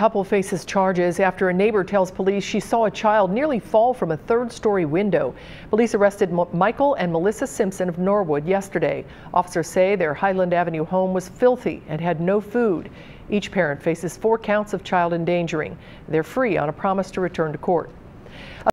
Couple faces charges after a neighbor tells police she saw a child nearly fall from a third-story window. Police arrested Michael and Melissa Simpson of Norwood yesterday. Officers say their Highland Avenue home was filthy and had no food. Each parent faces 4 counts of child endangering. They're free on a promise to return to court.